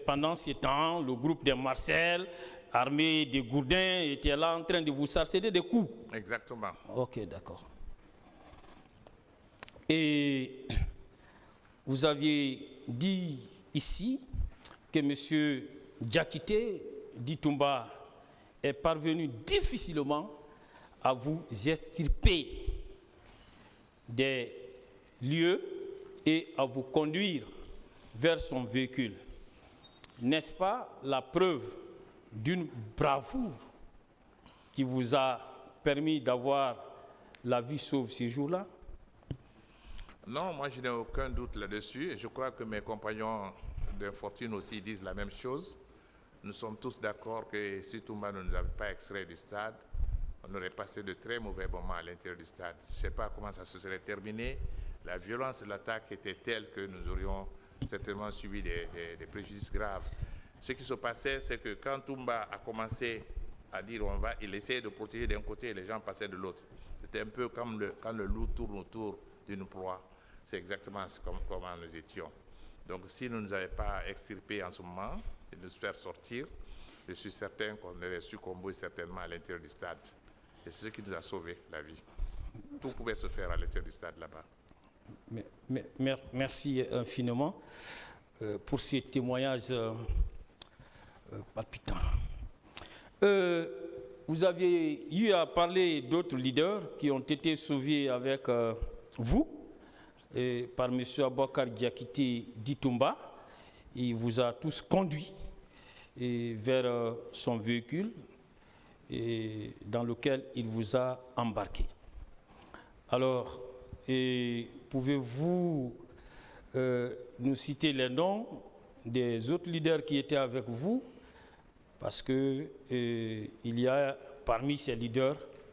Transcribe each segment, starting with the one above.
pendant ce temps, le groupe de Marcel, armé des Gourdins, était là en train de vous sarceder des coups. Exactement. Ok, d'accord. Et vous aviez dit ici que M. Diakité Ditumba est parvenu difficilement à vous extirper des lieux et à vous conduire vers son véhicule. N'est-ce pas la preuve d'une bravoure qui vous a permis d'avoir la vie sauve ces jours-là? Non, moi je n'ai aucun doute là-dessus et je crois que mes compagnons d'infortune aussi disent la même chose. Nous sommes tous d'accord que si Toumba ne nous avait pas extrait du stade, on aurait passé de très mauvais moments à l'intérieur du stade. Je ne sais pas comment ça se serait terminé. La violence de l'attaque était telle que nous aurions certainement subi des préjudices graves. Ce qui se passait, c'est que quand Toumba a commencé à dire on va, il essayait de protéger d'un côté et les gens passaient de l'autre. C'était un peu comme quand le loup tourne autour d'une proie. C'est exactement comment nous étions. Donc si nous ne nous avions pas extirpés en ce moment et de nous faire sortir, je suis certain qu'on aurait succombé certainement à l'intérieur du stade. Et c'est ce qui nous a sauvé la vie. Tout pouvait se faire à l'intérieur du stade là-bas. Merci infiniment pour ces témoignages palpitants. Vous aviez eu à parler d'autres leaders qui ont été sauvés avec vous, et par M. Aboubakar Diakité Ditumba. Il vous a tous conduits vers son véhicule dans lequel il vous a embarqué. Alors, pouvez-vous nous citer les noms des autres leaders qui étaient avec vous? Parce que il y a parmi ces leaders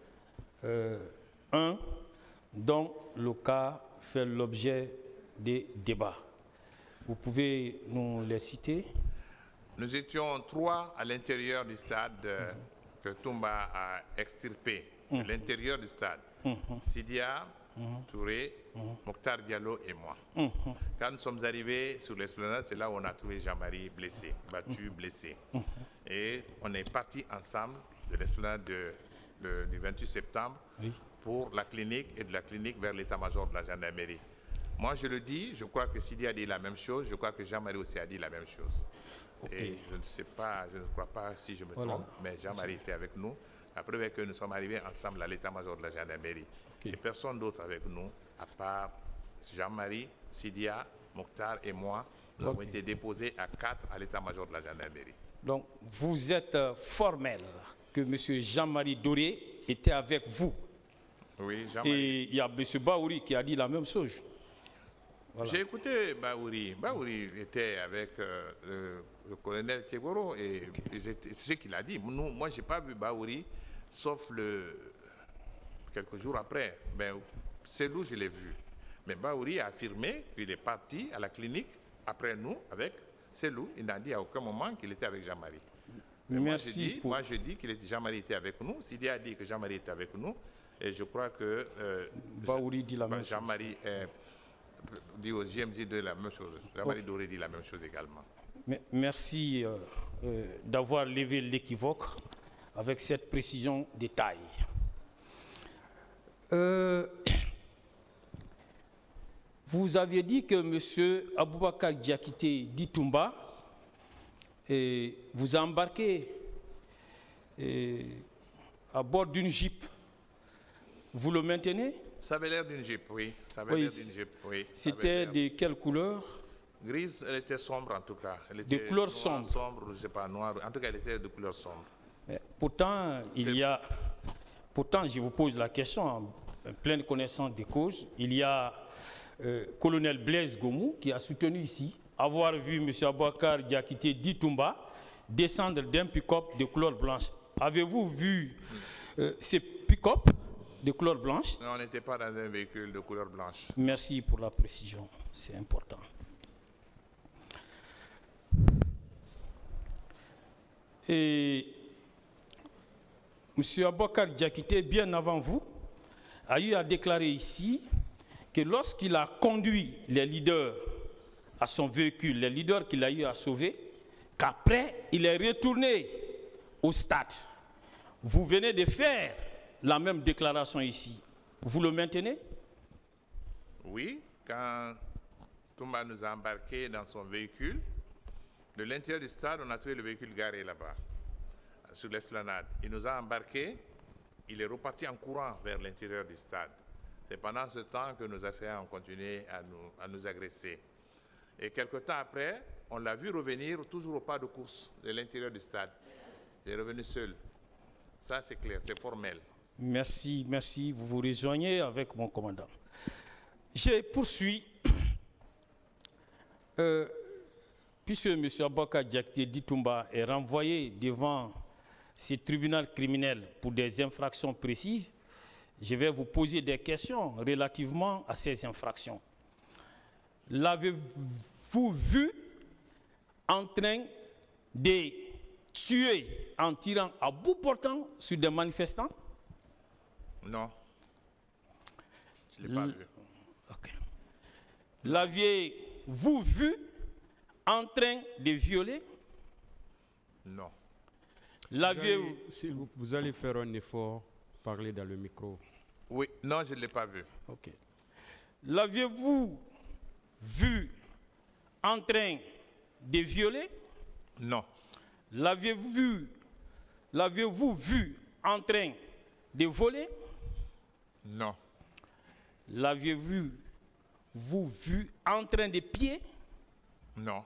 un dont le cas fait l'objet des débats. Vous pouvez nous les citer? Nous étions 3 à l'intérieur du stade que Toumba a extirpé, de l'intérieur du stade. Sidia, Touré, Mokhtar Diallo et moi. Quand nous sommes arrivés sur l'esplanade, c'est là où on a trouvé Jean-Marie blessé, battu, blessé. Et on est partis ensemble de l'esplanade du 28 septembre pour la clinique et de la clinique vers l'état-major de la gendarmerie. Moi, je le dis, je crois que Sidi a dit la même chose, je crois que Jean-Marie aussi a dit la même chose. Et je ne sais pas, je ne crois pas si je me trompe, mais Jean-Marie était avec nous. La preuve est que nous sommes arrivés ensemble à l'état-major de la gendarmerie. Et personne d'autre avec nous, à part Jean-Marie, Sidia, Mokhtar et moi, nous avons été déposés à 4 à l'état-major de la gendarmerie. Donc, vous êtes formel que M. Jean-Marie Doré était avec vous. Oui, Jean-Marie. Et il y a M. Baouri qui a dit la même chose. Voilà. J'ai écouté Baouri. Baouri était avec le colonel Thiegoro et c'est ce qu'il a dit. Moi, je n'ai pas vu Baouri, sauf quelques jours après. C'est où je l'ai vu. Mais Baouri a affirmé qu'il est parti à la clinique après nous avec Selou. Il n'a dit à aucun moment qu'il était avec Jean-Marie. Merci. Moi, je dis que Jean-Marie était avec nous. Sidi a dit que Jean-Marie était avec nous. Et je crois que Baouri dit la même chose. Jean-Marie dit au JMJ de la même chose. Jean-Marie Doré dit la même chose également. Merci d'avoir levé l'équivoque avec cette précision de taille. Vous aviez dit que M. Aboubakar Diakité Ditumba vous a embarqué à bord d'une Jeep. Vous le maintenez? Ça avait l'air d'une Jeep, oui. Ça avait l'air d'une Jeep, oui. C'était de quelle couleur? Grise, elle était sombre en tout cas. Elle était de couleur sombre? Sombre, je ne sais pas, noire. En tout cas, elle était de couleur sombre. Mais pourtant, pourtant, je vous pose la question en pleine connaissance des causes. Il y a colonel Blaise Gomou qui a soutenu ici avoir vu M. Aboubakar Diakité Ditumba descendre d'un pick-up de couleur blanche. Avez-vous vu ces pick-up de couleur blanche? Non, on n'était pas dans un véhicule de couleur blanche. Merci pour la précision, c'est important. Et M. Aboubakar Diakité, bien avant vous, a eu à déclarer ici que lorsqu'il a conduit les leaders à son véhicule, les leaders qu'il a eu à sauver, qu'après, il est retourné au stade. Vous venez de faire la même déclaration ici. Vous le maintenez? Oui, quand Toumba nous a embarqués dans son véhicule, de l'intérieur du stade, on a trouvé le véhicule garé là-bas, sur l'esplanade. Il nous a embarqués, il est reparti en courant vers l'intérieur du stade. C'est pendant ce temps que nos assaillants ont continué à nous agresser. Et quelque temps après, on l'a vu revenir toujours au pas de course de l'intérieur du stade. Il est revenu seul. Ça, c'est clair, c'est formel. Merci, merci. Vous vous rejoignez avec mon commandant. Je poursuis. Puisque M. Abaka Diakité Ditumba est renvoyé devant ce tribunal criminel pour des infractions précises, je vais vous poser des questions relativement à ces infractions. L'avez-vous vu en train de tuer en tirant à bout portant sur des manifestants? Non, je ne l'ai pas vu. Okay. L'aviez-vous vu en train de violer? Non. Vous allez faire un effort, parler dans le micro. Oui, non, je ne l'ai pas vu. Okay. L'aviez-vous vu en train de violer? Non. L'aviez-vous vu en train de voler? Non. L'aviez-vous vu en train de piller? Non.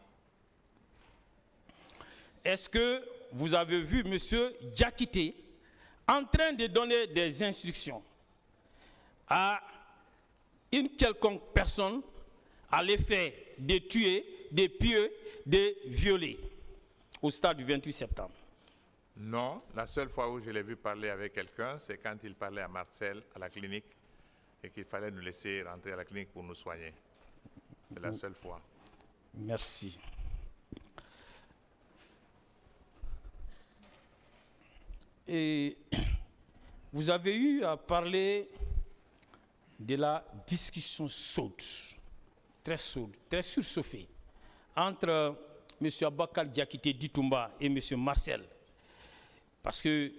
Est-ce que vous avez vu M. Diakité en train de donner des instructions à une quelconque personne à l'effet de tuer, de piller, de violer au stade du 28 septembre? Non, la seule fois où je l'ai vu parler avec quelqu'un, c'est quand il parlait à Marcel, à la clinique, et qu'il fallait nous laisser rentrer à la clinique pour nous soigner. C'est la seule fois. Merci. Et vous avez eu à parler de la discussion chaude, très surchauffée, entre M. Abakar Diakité Ditumba et M. Marcel. Parce que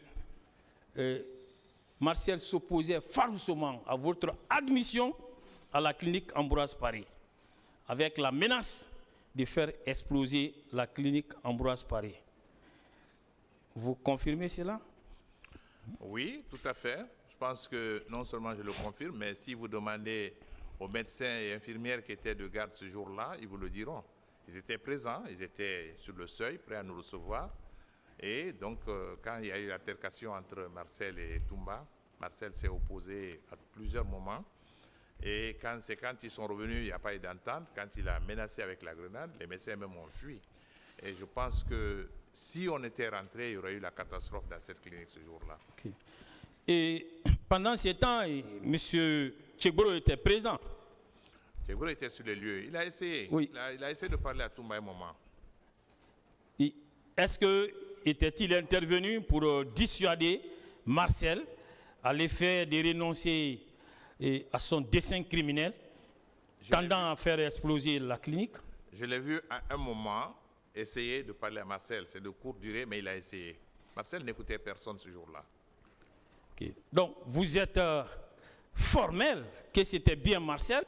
Marcel s'opposait farouchement à votre admission à la clinique Ambroise Paré, avec la menace de faire exploser la clinique Ambroise Paré. Vous confirmez cela? Oui, tout à fait. Je pense que non seulement je le confirme, mais si vous demandez aux médecins et infirmières qui étaient de garde ce jour-là, ils vous le diront. Ils étaient présents, ils étaient sur le seuil, prêts à nous recevoir. Et donc, quand il y a eu l'altercation entre Marcel et Toumba, Marcel s'est opposé à plusieurs moments. Et quand ils sont revenus, il n'y a pas eu d'entente. Quand il a menacé avec la grenade, les médecins même ont fui. Et je pense que si on était rentré, il y aurait eu la catastrophe dans cette clinique ce jour-là. Okay. Et pendant ce temps, M. Tchegboro était présent. Tchegboro était sur les lieux. Il a essayé. Oui. Il a essayé de parler à Toumba un moment. Est-ce qu'il intervenu pour dissuader Marcel à l'effet de renoncer à son dessein criminel tendant à faire exploser la clinique? Je l'ai vu à un moment essayer de parler à Marcel. C'est de courte durée, mais il a essayé. Marcel n'écoutait personne ce jour-là. Okay. Donc, vous êtes formel que c'était bien Marcel.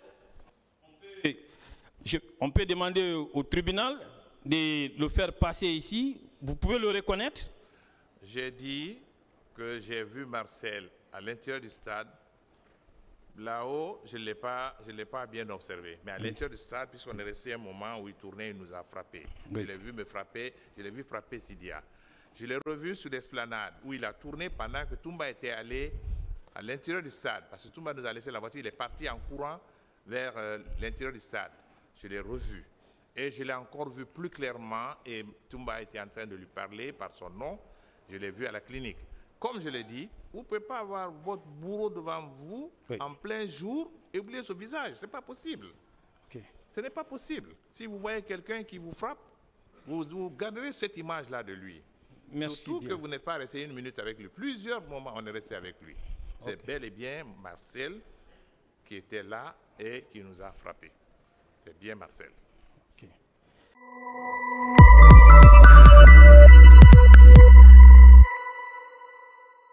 On peut demander au tribunal de le faire passer ici. Vous pouvez le reconnaître? J'ai dit que j'ai vu Marcel à l'intérieur du stade. Là-haut, je ne l'ai pas bien observé. Mais à l'intérieur du stade, puisqu'on est resté un moment où il tournait, il nous a frappé. Oui. Je l'ai vu me frapper, je l'ai vu frapper Sidia. Je l'ai revu sur l'esplanade où il a tourné pendant que Toumba était allé à l'intérieur du stade. Parce que Toumba nous a laissé la voiture, il est parti en courant vers l'intérieur du stade. Je l'ai revu. Et je l'ai encore vu plus clairement et Toumba était en train de lui parler par son nom. Je l'ai vu à la clinique. Comme je l'ai dit, vous ne pouvez pas avoir votre bourreau devant vous en plein jour et oublier ce visage. Ce n'est pas possible. Okay. Ce n'est pas possible. Si vous voyez quelqu'un qui vous frappe, vous garderez cette image-là de lui. Merci Surtout bien. que vous n'êtes pas resté une minute avec lui. Plusieurs moments, on est resté avec lui. C'est bel et bien Marcel qui était là et qui nous a frappés. C'est bien Marcel. Okay.